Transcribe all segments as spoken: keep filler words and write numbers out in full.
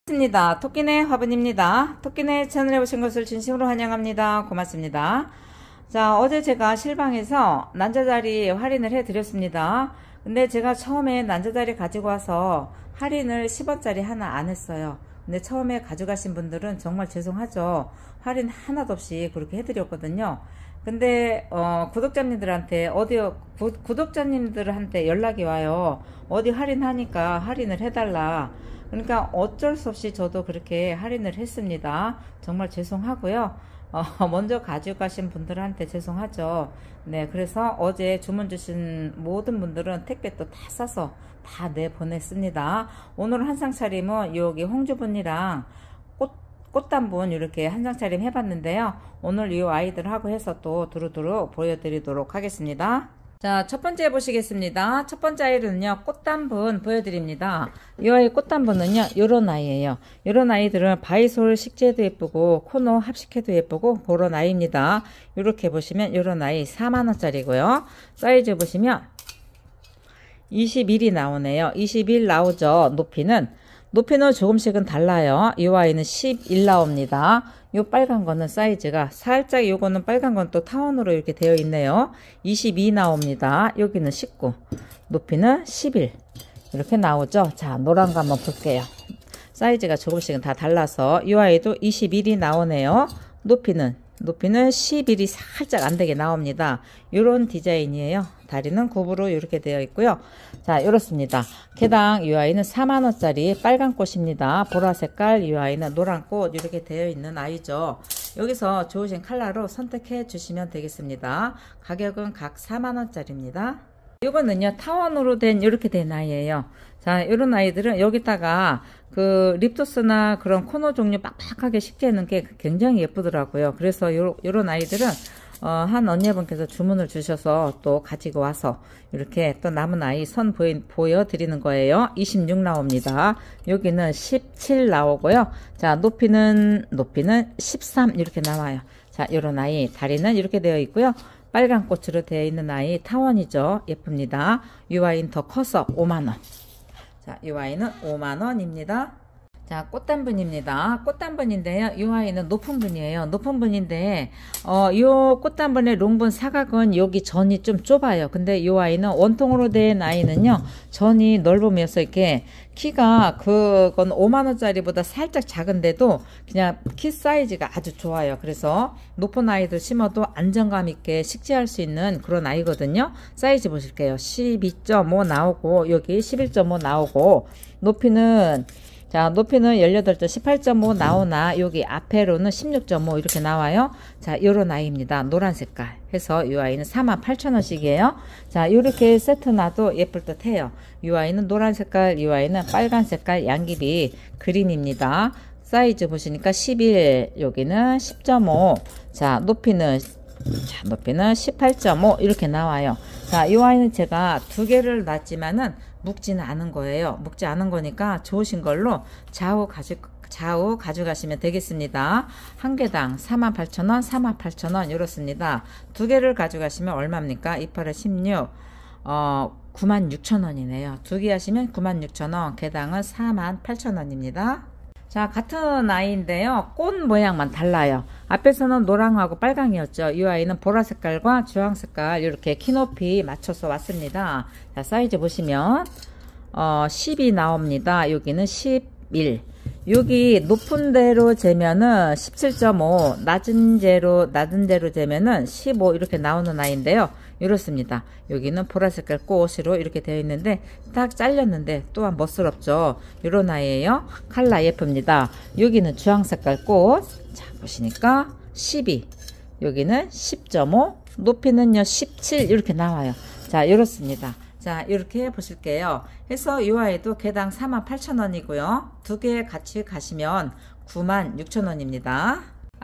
반갑습니다. 토끼네 화분입니다. 토끼네 채널에 오신 것을 진심으로 환영합니다. 고맙습니다. 자, 어제 제가 실방에서 난자자리 할인을 해 드렸습니다. 근데 제가 처음에 난자자리 가지고 와서 할인을 십 원짜리 하나 안 했어요. 근데 처음에 가져가신 분들은 정말 죄송하죠. 할인 하나도 없이 그렇게 해드렸거든요. 근데 어, 구독자님들한테 어디 구, 구독자님들한테 연락이 와요. 어디 할인하니까 할인을 해달라. 그러니까 어쩔 수 없이 저도 그렇게 할인을 했습니다. 정말 죄송하고요. 어, 먼저 가져가신 분들한테 죄송하죠. 네, 그래서 어제 주문 주신 모든 분들은 택배 또 다 싸서 다 내보냈습니다. 오늘 한상 차림은 여기 홍주분이랑 꽃, 꽃단분 이렇게 한상 차림 해봤는데요. 오늘 이 아이들하고 해서 또 두루두루 보여드리도록 하겠습니다. 자, 첫 번째 보시겠습니다. 첫 번째 아이는요, 꽃단분 보여드립니다. 이 아이 꽃단분은요, 요런 아이예요. 요런 아이들은 바이솔 식재도 예쁘고, 코노 합식해도 예쁘고, 그런 아이입니다. 요렇게 보시면, 요런 아이 사만 원짜리고요. 사이즈 보시면, 이십일이 나오네요. 이십일 나오죠. 높이는. 높이는 조금씩은 달라요. 이 아이는 십일 나옵니다. 요 빨간 거는 사이즈가 살짝 요거는 빨간 건 또 타원으로 이렇게 되어 있네요. 이십이 나옵니다. 여기는 십구. 높이는 십일. 이렇게 나오죠. 자, 노란 거 한번 볼게요. 사이즈가 조금씩은 다 달라서 이 아이도 이십일이 나오네요. 높이는 높이는 십일이 살짝 안되게 나옵니다. 요런 디자인이에요. 다리는 굽으로 이렇게 되어 있고요. 자, 이렇습니다. 개당 이 아이는 사만 원짜리 빨간 꽃입니다. 보라 색깔, 이 아이는 노란 꽃 이렇게 되어 있는 아이죠. 여기서 좋으신 컬러로 선택해 주시면 되겠습니다. 가격은 각 사만 원짜리입니다. 이거는요, 타원으로 된 이렇게 된 아이예요. 자, 이런 아이들은 여기다가 그 립토스나 그런 코너 종류 빡빡하게 식재는 게 굉장히 예쁘더라고요. 그래서 요, 요런 아이들은 어, 한 언니분께서 주문을 주셔서 또 가지고 와서 이렇게 또 남은 아이 선 보여, 보여드리는 거예요. 이십육 나옵니다. 여기는 십칠 나오고요. 자, 높이는 높이는 십삼 이렇게 나와요. 자, 요런 아이 다리는 이렇게 되어 있고요. 빨간 꽃으로 되어 있는 아이 타원이죠. 예쁩니다. 이 아이는 더 커서 오만 원. 자, 이 아이는 오만 원입니다. 자, 꽃단분입니다. 꽃단분인데요. 이 아이는 높은 분이에요. 높은 분인데, 어, 요 꽃단분의 롱분 사각은 여기 전이 좀 좁아요. 근데 이 아이는 원통으로 된 아이는요, 전이 넓으면서 이렇게 키가 그건 오만 원짜리보다 살짝 작은데도 그냥 키 사이즈가 아주 좋아요. 그래서 높은 아이들 심어도 안정감 있게 식재할 수 있는 그런 아이거든요. 사이즈 보실게요. 십이 점 오 나오고, 여기 십일 점 오 나오고, 높이는 자, 높이는 십팔 점 십팔 점 오 나오나 여기 앞에로는 십육 점 오 이렇게 나와요. 자, 요런 아이입니다. 노란 색깔 해서 이 아이는 사만 팔천 원씩이에요. 자, 요렇게 세트 놔도 예쁠 듯 해요. 이 아이는 노란 색깔, 이 아이는 빨간 색깔 양귀비 그린입니다. 사이즈 보시니까 십일, 여기는 십 점 오. 자, 높이는 자, 높이는 십팔 점 오 이렇게 나와요. 자, 이 아이는 제가 두 개를 놨지만은 묶지는 않은 거예요. 묶지 않은 거니까 좋으신 걸로 좌우 가져, 좌우 가져가시면 되겠습니다. 한 개당 사만 팔천 원, 사만 팔천 원 이렇습니다. 두 개를 가져가시면 얼마입니까? 이팔에 십육, 어, 구만 육천 원이네요. 두 개 하시면 구만 육천 원, 개당은 사만 팔천 원입니다. 자, 같은 아이인데요. 꽃 모양만 달라요. 앞에서는 노랑하고 빨강이었죠. 이 아이는 보라 색깔과 주황 색깔 이렇게 키높이 맞춰서 왔습니다. 자, 사이즈 보시면 어, 십이 나옵니다. 여기는 십일. 여기 높은 데로 재면은 십칠 점 오, 낮은 데로 낮은 데로 재면은 십오 이렇게 나오는 아이인데요. 이렇습니다. 여기는 보라 색깔 꽃으로 이렇게 되어 있는데 딱 잘렸는데 또한 멋스럽죠. 이런 아이예요. 컬러 예쁩니다. 여기는 주황 색깔 꽃. 자, 보시니까 십이. 여기는 십 점 오. 높이는요 십칠 이렇게 나와요. 자, 이렇습니다. 자, 이렇게 보실게요. 해서 이 아이도 개당 사만 팔천 원이고요. 두 개 같이 가시면 구만 육천 원입니다.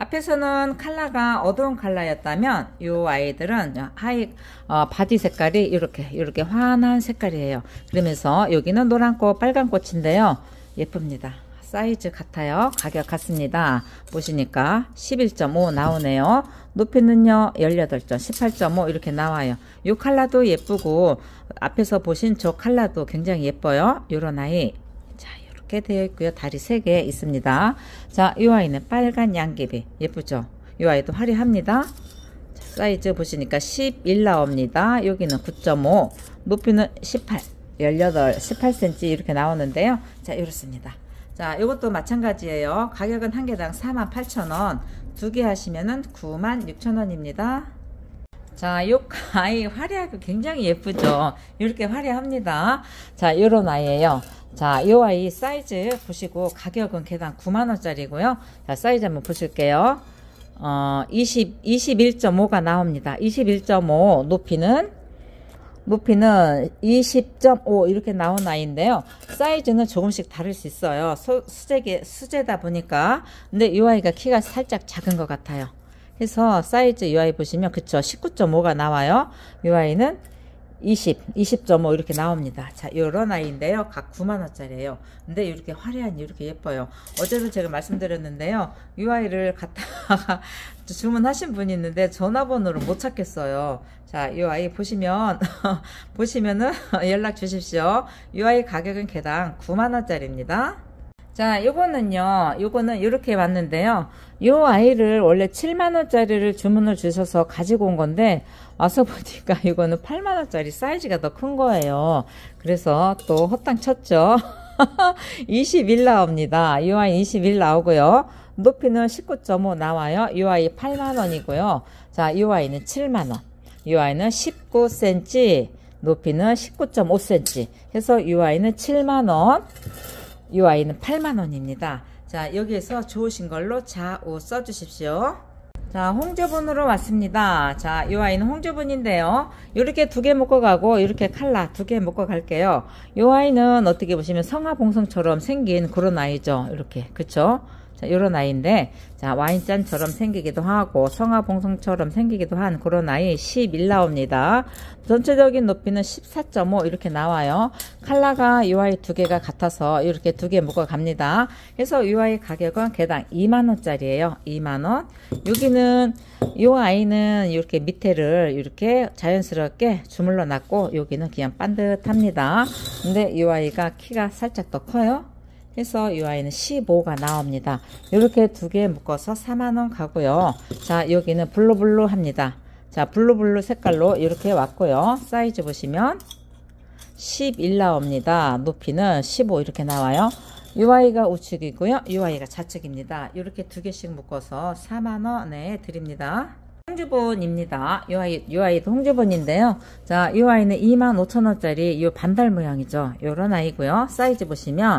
앞에서는 컬러가 어두운 컬러였다면 이 아이들은 하이 어, 바디 색깔이 이렇게 이렇게 환한 색깔이에요. 그러면서 여기는 노란 꽃, 빨간 꽃인데요. 예쁩니다. 사이즈 같아요. 가격 같습니다. 보시니까 십일 점 오 나오네요. 높이는요 십팔 점 십팔 점 오 이렇게 나와요. 이 컬러도 예쁘고 앞에서 보신 저 컬러도 굉장히 예뻐요. 요런 아이. 자, 이렇게 되어 있고요. 다리 세 개 있습니다. 자, 이 아이는 빨간 양귀비 예쁘죠? 이 아이도 화려합니다. 자, 사이즈 보시니까 십일 나옵니다. 여기는 구 점 오, 높이는 십팔, 십팔, 십팔 센티미터 이렇게 나오는데요. 자, 이렇습니다. 자, 이것도 마찬가지예요. 가격은 한 개당 사만 팔천 원, 두 개 하시면은 구만 육천 원입니다. 자, 요 아이 화려하고 굉장히 예쁘죠? 이렇게 화려합니다. 자, 요런 아이예요. 자, 요 아이 사이즈 보시고 가격은 개당 구만 원짜리고요. 자, 사이즈 한번 보실게요. 어, 이십, 이십일 점 오가 나옵니다. 이십일 점 오, 높이는 높이는 이십 점 오 이렇게 나온 아이인데요. 사이즈는 조금씩 다를 수 있어요. 소, 수제, 수제다 보니까. 근데 이 아이가 키가 살짝 작은 것 같아요. 그래서 사이즈 이 아이 보시면 그쵸, 십구 점 오가 나와요. 이 아이는 이십, 이십 점 오 이렇게 나옵니다. 자, 요런 아이인데요. 각 구만 원짜리예요. 근데 이렇게 화려한 이렇게 예뻐요. 어제도 제가 말씀드렸는데요. 이 아이를 갖다가 주문하신 분이 있는데 전화번호를 못 찾겠어요. 자, 이 아이 보시면 보시면은 연락 주십시오. 이 아이 가격은 개당 구만 원짜리입니다. 자, 요거는요, 요거는 이렇게 왔는데요. 요 아이를 원래 칠만 원짜리를 주문을 주셔서 가지고 온 건데, 와서 보니까 이거는 팔만 원짜리 사이즈가 더 큰 거예요. 그래서 또 헛땅 쳤죠. 이십일 나옵니다. 이 아이 이십일 나오고요. 높이는 십구 점 오 나와요. 이 아이 팔만 원이고요. 자, 이 아이는 칠만 원. 이 아이는 십구 센티미터, 높이는 십구 점 오 센티미터. 해서 이 아이는 칠만 원. 이 아이는 팔만 원입니다. 자, 여기에서 좋으신 걸로 좌우 써주십시오. 자, 홍조분으로 왔습니다. 자, 이 아이는 홍조분인데요. 이렇게 두 개 묶어 가고 이렇게 칼라 두 개 묶어 갈게요. 이 아이는 어떻게 보시면 성화봉송처럼 생긴 그런 아이죠. 이렇게, 그쵸? 자, 요런 아이인데, 자, 와인잔처럼 생기기도 하고 성화봉송처럼 생기기도 한 그런 아이 십일 나옵니다. 전체적인 높이는 십사 점 오 이렇게 나와요. 칼라가 이 아이 두 개가 같아서 이렇게 두 개 묶어 갑니다. 그래서 이 아이 가격은 개당 이만 원짜리예요. 이만 원. 여기는 이 아이는 이렇게 밑에를 이렇게 자연스럽게 주물러 놨고 여기는 그냥 반듯합니다. 근데 이 아이가 키가 살짝 더 커요. 그래서 이 아이는 십오가 나옵니다. 이렇게 두 개 묶어서 사만 원 가고요. 자, 여기는 블루블루 합니다. 자, 블루블루 색깔로 이렇게 왔고요. 사이즈 보시면 십일 나옵니다. 높이는 십오 이렇게 나와요. 이 아이가 우측이고요. 이 아이가 좌측입니다. 이렇게 두 개씩 묶어서 사만 원에 드립니다. 홍주본입니다. 이 아이, 이 아이도 홍주본인데요. 자, 이 아이는 이만 오천 원짜리 이 반달 모양이죠. 요런 아이고요. 사이즈 보시면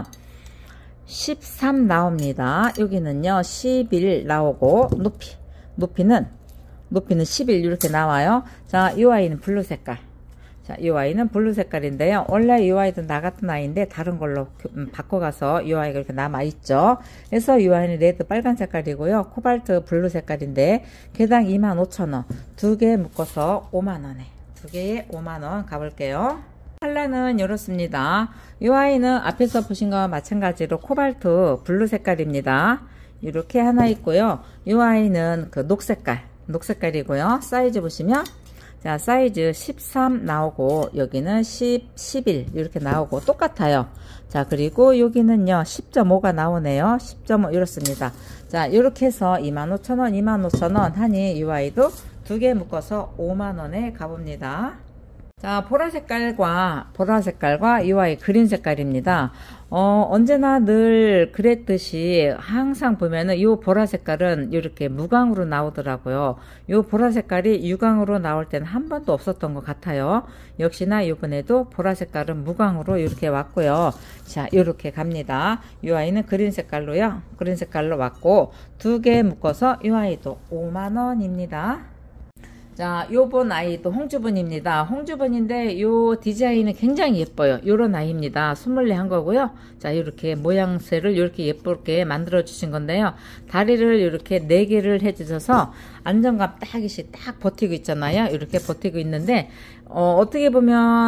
십삼 나옵니다. 여기는요 십일 나오고 높이 높이는 높이는 십일 이렇게 나와요. 자, 이 아이는 블루 색깔. 자, 이 아이는 블루 색깔인데요. 원래 이 아이도 나 같은 아이인데 다른 걸로 바꿔가서 이 아이가 이렇게 남아 있죠. 그래서 이 아이는 레드 빨간 색깔이고요. 코발트 블루 색깔인데 개당 이만 오천 원. 두 개 묶어서 오만 원에. 두 개에 오만 원 가볼게요. 컬러는 이렇습니다. 이 아이는 앞에서 보신 거와 마찬가지로 코발트 블루 색깔입니다. 이렇게 하나 있고요. 이 아이는 그 녹색깔, 녹색깔이고요. 사이즈 보시면 자, 사이즈 십삼 나오고 여기는 십, 십일 이렇게 나오고 똑같아요. 자, 그리고 여기는요 십 점 오가 나오네요. 십 점 오 이렇습니다. 자, 이렇게 해서 이만 오천 원, 이만 오천 원 하니 이 아이도 두 개 묶어서 오만 원에 가봅니다. 자, 보라 색깔과 보라 색깔과 이 아이 그린 색깔입니다. 어, 언제나 늘 그랬듯이 항상 보면은 이 보라 색깔은 이렇게 무광으로 나오더라고요. 이 보라 색깔이 유광으로 나올 때는 한 번도 없었던 것 같아요. 역시나 이번에도 보라 색깔은 무광으로 이렇게 왔고요. 자, 이렇게 갑니다. 이 아이는 그린 색깔로요. 그린 색깔로 왔고 두 개 묶어서 이 아이도 오만 원입니다. 자, 요번 아이도 홍주분입니다. 홍주분인데 요 디자인은 굉장히 예뻐요. 요런 아이입니다. 스물네 한 거고요. 자, 이렇게 모양새를 이렇게 예쁘게 만들어 주신 건데요. 다리를 이렇게 네 개를 해 주셔서 안정감 딱이시 딱 버티고 있잖아요. 이렇게 버티고 있는데 어, 어떻게 보면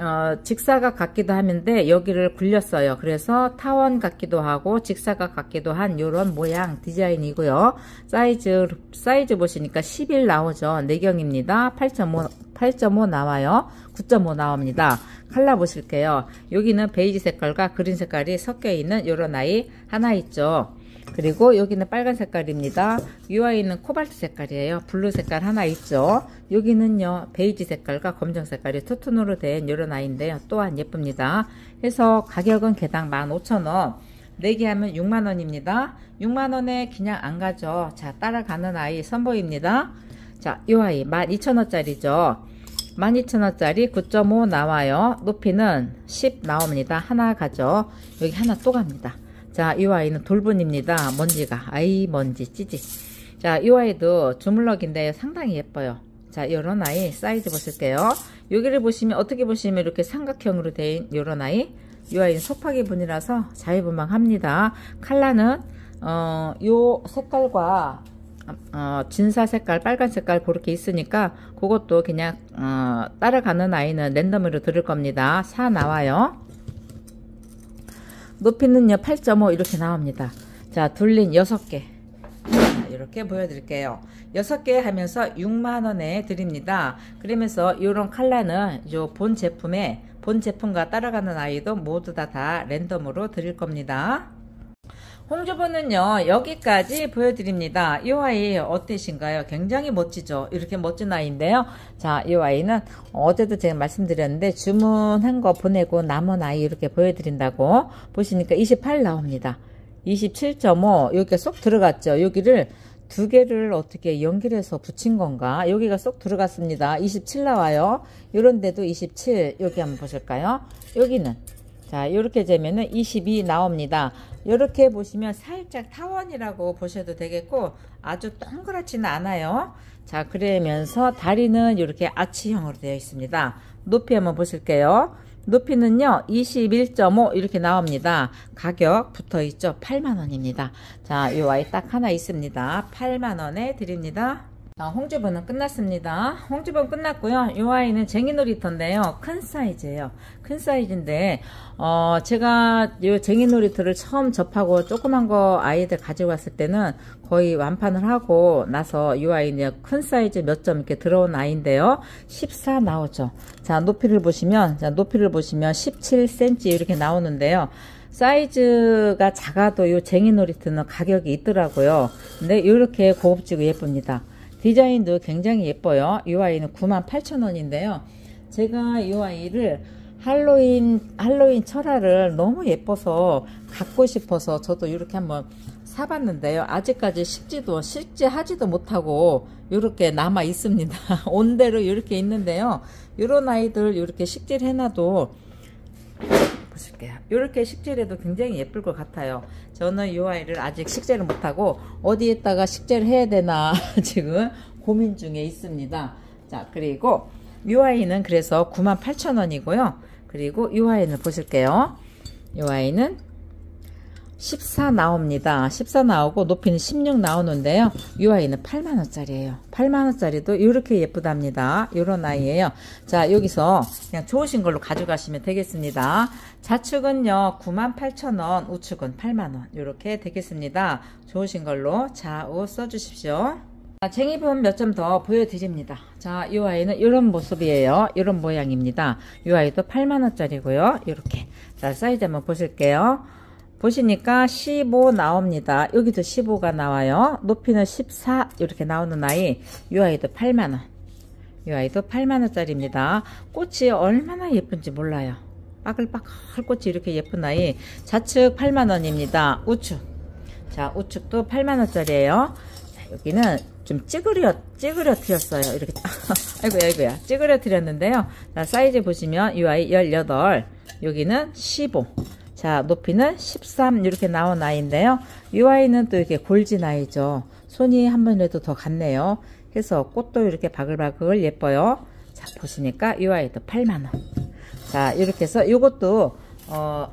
어, 직사각 같기도 하는데 여기를 굴렸어요. 그래서 타원 같기도 하고 직사각 같기도 한 요런 모양 디자인이고요. 사이즈 사이즈 보시니까 십일 나오죠. 내경입니다. 팔 점 오 팔 점 오 나와요. 구 점 오 나옵니다. 컬러 보실게요. 여기는 베이지 색깔과 그린 색깔이 섞여 있는 요런 아이 하나 있죠. 그리고 여기는 빨간 색깔입니다. 이 아이는 코발트 색깔이에요. 블루 색깔 하나 있죠. 여기는요 베이지 색깔과 검정 색깔이 투톤으로 된 이런 아이인데요. 또한 예쁩니다. 해서 가격은 개당 만 오천 원, 내기하면 육만 원입니다. 육만 원에 그냥 안 가죠. 자, 따라가는 아이 선보입니다. 자, 이 아이 만 이천 원짜리죠. 만 이천 원짜리 구 점 오 나와요. 높이는 십 나옵니다. 하나 가죠. 여기 하나 또 갑니다. 자, 이 아이는 돌분입니다. 먼지가. 아이, 먼지, 찌지. 자, 이 아이도 주물럭인데 상당히 예뻐요. 자, 요런 아이 사이즈 보실게요. 여기를 보시면, 어떻게 보시면 이렇게 삼각형으로 된 요런 아이. 이 아이는 속파기 분이라서 자유분방합니다. 컬러는, 어, 요 색깔과, 어, 진사 색깔, 빨간 색깔 그렇게 있으니까, 그것도 그냥, 어, 따라가는 아이는 랜덤으로 들을 겁니다. 사 나와요. 높이는요 팔 점 오 이렇게 나옵니다. 자, 둘린 여섯 개 이렇게 보여드릴게요. 여섯 개 하면서 육만 원에 드립니다. 그러면서 이런 컬러는 요 본 제품에 본 제품과 따라가는 아이도 모두 다, 다 랜덤으로 드릴 겁니다. 홍주본은요 여기까지 보여드립니다. 이 아이 어떠신가요? 굉장히 멋지죠. 이렇게 멋진 아이인데요. 자, 이 아이는 어제도 제가 말씀드렸는데 주문한 거 보내고 남은 아이 이렇게 보여드린다고 보시니까 이십팔 나옵니다. 이십칠 점 오 여기가 쏙 들어갔죠. 여기를 두 개를 어떻게 연결해서 붙인 건가? 여기가 쏙 들어갔습니다. 이십칠 나와요. 요런데도 이십칠, 여기 한번 보실까요? 여기는 자, 이렇게 재면은 이십이 나옵니다. 이렇게 보시면 살짝 타원이라고 보셔도 되겠고, 아주 동그랗지는 않아요. 자, 그러면서 다리는 이렇게 아치형으로 되어 있습니다. 높이 한번 보실게요. 높이는요 이십일 점 오 이렇게 나옵니다. 가격 붙어 있죠. 팔만 원입니다. 자, 이 아이 딱 하나 있습니다. 팔만 원에 드립니다. 자, 홍주본은 끝났습니다. 홍주본 끝났고요. 이 아이는 쟁이놀이터인데요. 큰 사이즈예요. 큰 사이즈인데 어 제가 이 쟁이놀이터를 처음 접하고 조그만 거 아이들 가지고 왔을 때는 거의 완판을 하고 나서 이 아이는 큰 사이즈 몇 점 이렇게 들어온 아이인데요. 십사 나오죠. 자, 높이를 보시면 자, 높이를 보시면 십칠 센티미터 이렇게 나오는데요. 사이즈가 작아도 이 쟁이놀이터는 가격이 있더라고요. 근데 이렇게 고급지고 예쁩니다. 디자인도 굉장히 예뻐요. 이 아이는 구만 팔천 원인데요. 제가 이 아이를 할로윈, 할로윈 철화를 너무 예뻐서 갖고 싶어서 저도 이렇게 한번 사봤는데요. 아직까지 식지도, 식지하지도 못하고 이렇게 남아 있습니다. 온대로 이렇게 있는데요. 이런 아이들 이렇게 식질 해놔도 보실게요. 이렇게 식재해도 굉장히 예쁠 것 같아요. 저는 이 아이를 아직 식재를 못하고 어디에다가 식재를 해야 되나 지금 고민 중에 있습니다. 자, 그리고 이 아이는 그래서 구만 팔천 원이고요. 그리고 이 아이는 보실게요. 이 아이는 십사 나옵니다. 십사 나오고 높이는 십육 나오는데요. 이 아이는 팔만 원짜리예요. 팔만 원짜리도 이렇게 예쁘답니다. 이런 아이예요. 자, 여기서 그냥 좋으신 걸로 가져가시면 되겠습니다. 좌측은요 구만 팔천 원, 우측은 팔만 원 이렇게 되겠습니다. 좋으신 걸로 좌우 써주십시오. 자, 쟁이분 몇 점 더 보여드립니다. 자, 이 아이는 이런 모습이에요. 이런 모양입니다. 이 아이도 팔만 원짜리고요. 이렇게. 자, 사이즈 한번 보실게요. 보시니까 십오 나옵니다. 여기도 십오가 나와요. 높이는 십사 이렇게 나오는 아이. 이 아이도 팔만 원. 이 아이도 팔만 원짜리입니다. 꽃이 얼마나 예쁜지 몰라요. 빠글빠글 꽃이 이렇게 예쁜 아이. 좌측 팔만 원입니다. 우측. 자, 우측도 팔만 원짜리예요. 자, 여기는 좀 찌그려, 찌그려뜨렸어요. 이렇게. 아이고야, 아이고야. 찌그려뜨렸는데요. 자, 사이즈 보시면 이 아이 열여덟. 여기는 십오. 자, 높이는 십삼 이렇게 나온 아이인데요. 이 아이는 또 이렇게 골진 아이죠. 손이 한 번이라도 더 갔네요. 해서 꽃도 이렇게 바글바글 예뻐요. 자, 보시니까 이 아이도 팔만 원. 자, 이렇게 해서 이것도 어,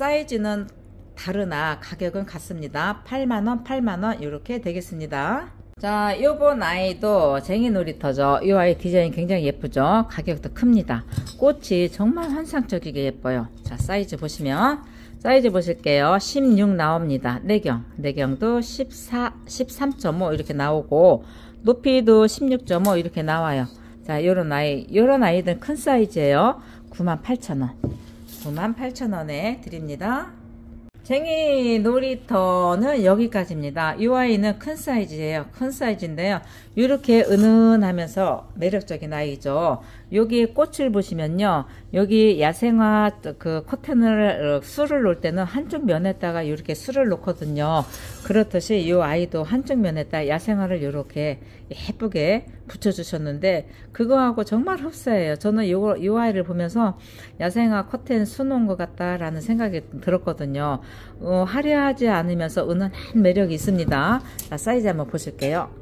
사이즈는 다르나 가격은 같습니다. 팔만 원, 팔만 원 이렇게 되겠습니다. 자, 요번 아이도 쟁이 놀이터죠. 이 아이 디자인 굉장히 예쁘죠. 가격도 큽니다. 꽃이 정말 환상적이게 예뻐요. 자, 사이즈 보시면 사이즈 보실게요. 십육 나옵니다. 내경 내경도 십사, 십삼 점 오 이렇게 나오고 높이도 십육 점 오 이렇게 나와요. 자, 요런 아이 요런 아이들 큰 사이즈예요. 구만 팔천 원 구만 팔천 원에 드립니다. 쟁이 놀이터는 여기까지입니다. 이 아이는 큰 사이즈예요. 큰 사이즈인데요. 이렇게 은은하면서 매력적인 아이죠. 여기 꽃을 보시면요. 여기 야생화 그 커튼을 술을 놓을 때는 한쪽 면에다가 이렇게 술을 놓거든요. 그렇듯이 이 아이도 한쪽 면에다 야생화를 이렇게 예쁘게 붙여주셨는데 그거하고 정말 흡사해요. 저는 요거, 이 아이를 보면서 야생화 커튼 수놓은 것 같다라는 생각이 들었거든요. 어, 화려하지 않으면서 은은한 매력이 있습니다. 자, 사이즈 한번 보실게요.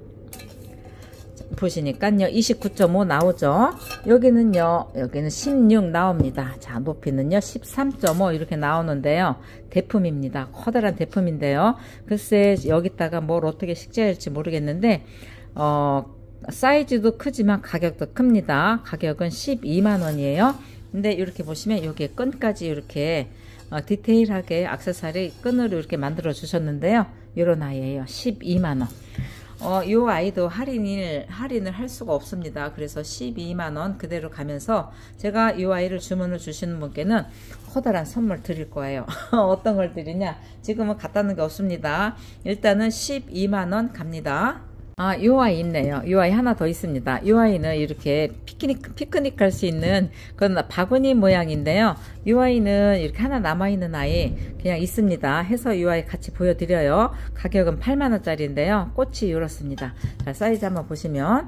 보시니까요 이십구 점 오 나오죠. 여기는요 여기는 십육 나옵니다. 자, 높이는요 십삼 점 오 이렇게 나오는데요. 대품입니다. 커다란 대품인데요. 글쎄 여기다가 뭘 어떻게 식재할지 모르겠는데 어 사이즈도 크지만 가격도 큽니다. 가격은 십이만 원이에요. 근데 이렇게 보시면 여기에 끈까지 이렇게 어, 디테일하게 액세서리 끈으로 이렇게 만들어 주셨는데요. 이런 아이예요. 십이만 원. 어, 요 아이도 할인을, 할인을 할 수가 없습니다. 그래서 십이만 원 그대로 가면서 제가 요 아이를 주문을 주시는 분께는 커다란 선물 드릴 거예요. 어떤 걸 드리냐? 지금은 갖다는 게 없습니다. 일단은 십이만 원 갑니다. 아, 요 아이 있네요. 요 아이 하나 더 있습니다. 요 아이는 이렇게 피크닉, 피크닉 할 수 있는 그런 바구니 모양인데요. 요 아이는 이렇게 하나 남아있는 아이 그냥 있습니다. 해서 요 아이 같이 보여드려요. 가격은 팔만 원짜리인데요. 꽃이 이렇습니다. 자, 사이즈 한번 보시면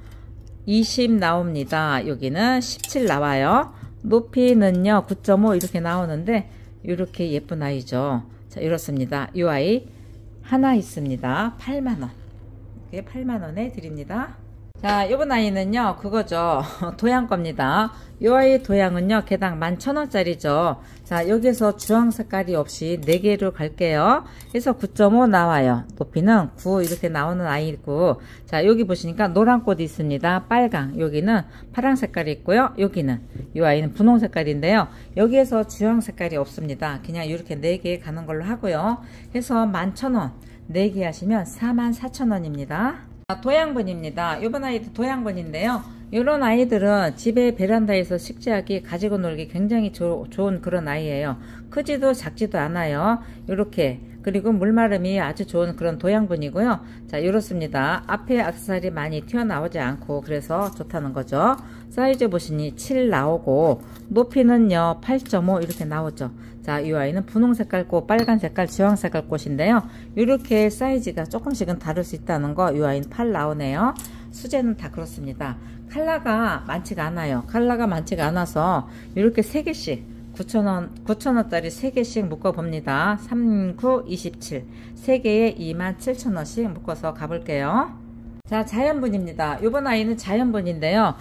이십 나옵니다. 여기는 십칠 나와요. 높이는요 구 점 오 이렇게 나오는데 이렇게 예쁜 아이죠. 자, 이렇습니다. 요 아이 하나 있습니다. 팔만 원. 팔만 원에 드립니다. 자, 요번 아이는요 그거죠. 도양 겁니다. 요 아이 도양은요 개당 만 천 원짜리죠. 자, 여기서 주황 색깔이 없이 네 개로 갈게요. 그래서 구 점 오 나와요. 높이는 구 이렇게 나오는 아이고, 자, 여기 보시니까 노란 꽃이 있습니다. 빨강, 여기는 파란 색깔이 있고요. 여기는 요 아이는 분홍 색깔인데요. 여기에서 주황 색깔이 없습니다. 그냥 이렇게 네 개 가는 걸로 하고요. 해서 만 천 원 네 개 하시면 사만 사천 원입니다. 도양분입니다. 이번 아이도 도양분인데요. 이런 아이들은 집에 베란다에서 식재하기 가지고 놀기 굉장히 조, 좋은 그런 아이예요. 크지도 작지도 않아요. 이렇게 그리고 물마름이 아주 좋은 그런 도양분이고요. 자, 이렇습니다. 앞에 액세서리 많이 튀어나오지 않고 그래서 좋다는 거죠. 사이즈 보시니 칠 나오고 높이는요 팔 점 오 이렇게 나오죠. 자, 이 아이는 분홍 색깔 꽃, 빨간 색깔, 주황 색깔 꽃인데요. 이렇게 사이즈가 조금씩은 다를 수 있다는 거. 이 아이는 팔 나오네요. 수제는 다 그렇습니다. 컬러가 많지가 않아요. 컬러가 많지가 않아서 이렇게 세 개씩 구천 원, 구천 원짜리 세 개씩 묶어 봅니다. 삼, 구, 이십칠. 세 개에 이만 칠천 원씩 묶어서 가볼게요. 자, 자연분입니다. 요번 아이는 자연분인데요.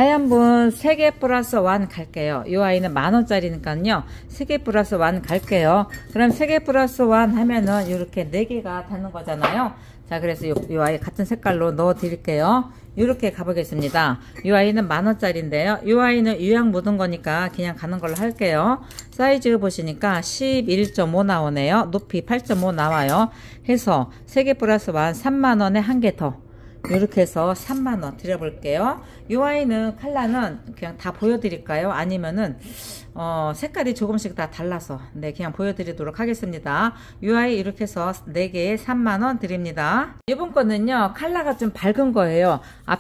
자연분 세 개 플러스 일 갈게요. 이 아이는 만 원짜리니까요. 세 개 플러스 일 갈게요. 그럼 세 개 플러스 일 하면은 이렇게 네 개가 되는 거잖아요. 자, 그래서 요, 요 아이 같은 색깔로 넣어 드릴게요. 이렇게 가보겠습니다. 이 아이는 만 원짜리인데요. 이 아이는 유약 묻은 거니까 그냥 가는 걸로 할게요. 사이즈 보시니까 십일 점 오 나오네요. 높이 팔 점 오 나와요. 해서 세 개 플러스 일 삼만 원에 한 개 더. 이렇게 해서 삼만 원 드려볼게요. 이 아이는 컬러는 그냥 다 보여드릴까요? 아니면은 어, 색깔이 조금씩 다 달라서 네, 그냥 보여드리도록 하겠습니다. 이 아이 이렇게 해서 네 개에 삼만 원 드립니다. 이번 거는요 컬러가 좀 밝은 거예요.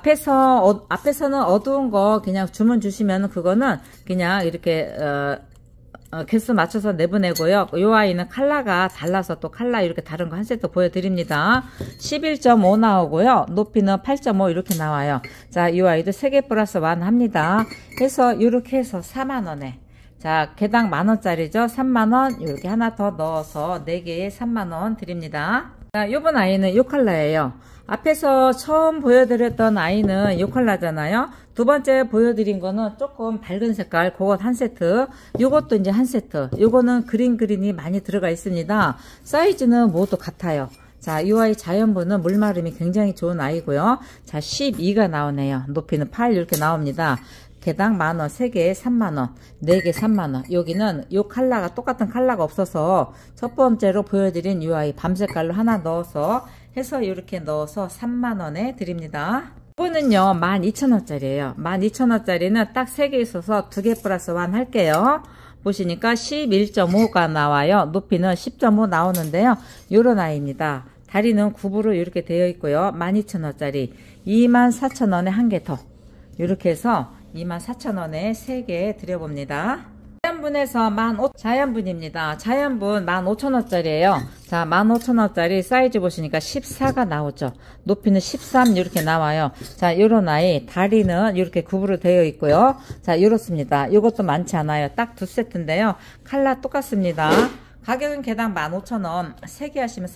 앞에서 어, 앞에서는 어두운 거 그냥 주문 주시면 그거는 그냥 이렇게 어, 어, 개수 맞춰서 내보내고요. 이 아이는 컬러가 달라서 또 컬러 이렇게 다른 거 한 세트 보여드립니다. 십일 점 오 나오고요. 높이는 팔 점 오 이렇게 나와요. 자, 이 아이도 세 개 플러스 일 합니다. 해서 이렇게 해서 사만 원에. 자, 개당 만 원짜리죠. 삼만 원 이렇게 하나 더 넣어서 네 개에 삼만 원 드립니다. 자, 요번 아이는 이 컬러예요. 앞에서 처음 보여드렸던 아이는 이 컬러잖아요. 두 번째 보여드린 거는 조금 밝은 색깔, 그것 한 세트. 요것도 이제 한 세트. 요거는 그린 그린이 많이 들어가 있습니다. 사이즈는 모두 같아요. 자, 이 아이 자연분은 물마름이 굉장히 좋은 아이고요. 자, 십이가 나오네요. 높이는 팔 이렇게 나옵니다. 개당 만원, 세 개에 삼만원, 네 개 삼만원. 여기는 요 컬러가 똑같은 컬러가 없어서 첫 번째로 보여드린 이 아이 밤색깔로 하나 넣어서 해서 이렇게 넣어서 삼만원에 드립니다. 이거는요 만 이천 원짜리예요. 만 이천 원짜리는 딱 세 개 있어서 두 개 플러스 일 할게요. 보시니까 십일 점 오가 나와요. 높이는 십 점 오 나오는데요. 요런 아이입니다. 다리는 구부로 이렇게 되어 있고요. 만 이천 원짜리 이만 사천 원에 한 개 더. 이렇게 해서 이만 사천 원에 세 개 드려봅니다. 자연분에서 만 오천 원, 자연분입니다. 자연분 만 오천 원짜리예요. 자, 만 오천 원짜리 사이즈 보시니까 십사가 나오죠. 높이는 십삼 이렇게 나와요. 자, 요런 아이 다리는 이렇게 구부로 되어 있고요. 자, 이렇습니다. 요것도 많지 않아요. 딱 두 세트인데요. 컬러 똑같습니다. 가격은 개당 만 오천 원, 세 개 하시면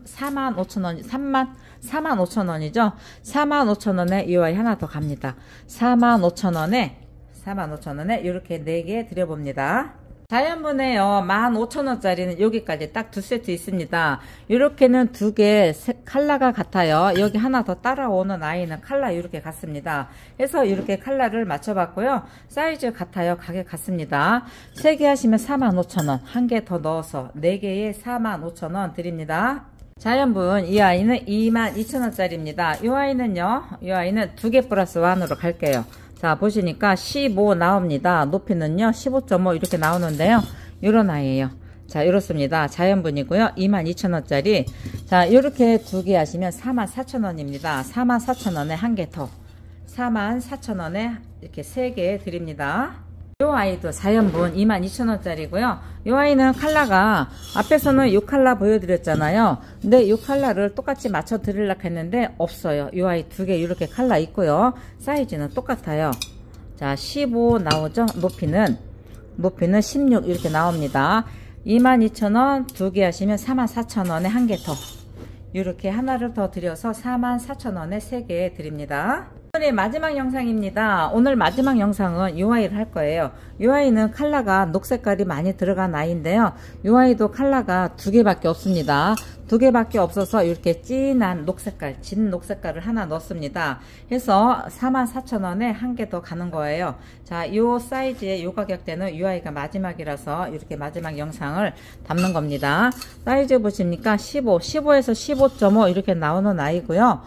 사만 오천 원, 삼만, 사만 오천 원이죠. 사만 오천 원에 이 아이 하나 더 갑니다. 사만 오천 원에, 사만 오천 원에 이렇게 네 개 드려봅니다. 자연분에요, 만 오천 원짜리는 여기까지 딱 두 세트 있습니다. 이렇게는 두 개 컬러가 같아요. 여기 하나 더 따라오는 아이는 컬러 이렇게 같습니다. 해서 이렇게 컬러를 맞춰봤고요. 사이즈 같아요. 가격 같습니다. 세 개 하시면 사만 오천 원, 한 개 더 넣어서 네 개에 사만 오천 원 드립니다. 자연분 이 아이는 이만 이천 원짜리입니다. 이 아이는요, 이 아이는 두 개 플러스 일으로 갈게요. 자, 보시니까 십오 나옵니다. 높이는요 십오 점 오 이렇게 나오는데요. 요런 아이예요. 자, 이렇습니다. 자연분이고요. 이만 이천 원짜리. 자, 요렇게 두 개 하시면 사만 사천 원입니다. 사만 사천 원에 한 개 더. 사만 사천 원에 이렇게 세 개 드립니다. 요 아이도 자연분 이만 이천 원짜리고요. 요 아이는 컬러가 앞에서는 요 컬러 보여드렸잖아요. 근데 요 컬러를 똑같이 맞춰 드리려고 했는데 없어요. 요 아이 두 개 이렇게 컬러 있고요. 사이즈는 똑같아요. 자, 십오 나오죠. 높이는 높이는 십육 이렇게 나옵니다. 이만 이천 원 두 개 하시면 사만 사천 원에 한 개 더. 이렇게 하나를 더 드려서 사만 사천 원에 세 개 드립니다. 오늘의 마지막 영상입니다. 오늘 마지막 영상은 이 아이를 할 거예요. 이 아이는 컬러가 녹색깔이 많이 들어간 아이인데요. 이 아이도 컬러가 두 개밖에 없습니다. 두 개밖에 없어서 이렇게 진한 녹색깔, 진 녹색깔을 하나 넣습니다. 해서 사만 사천 원에 한 개 더 가는 거예요. 자, 이 사이즈의 이 가격대는 이 아이가 마지막이라서 이렇게 마지막 영상을 담는 겁니다. 사이즈 보십니까? 십오, 십오에서 십오 점 오 이렇게 나오는 아이고요.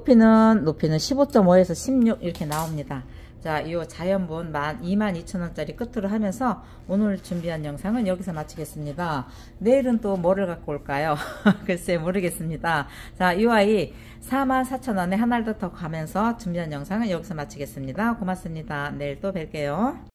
높이는 높이는 십오 점 오에서 십육 이렇게 나옵니다. 자, 이 자연분 이만 이천 원짜리 끝으로 하면서 오늘 준비한 영상은 여기서 마치겠습니다. 내일은 또 뭐를 갖고 올까요? 글쎄 모르겠습니다. 자, 이 아이 사만 사천 원에 하나를 더 가면서 준비한 영상은 여기서 마치겠습니다. 고맙습니다. 내일 또 뵐게요.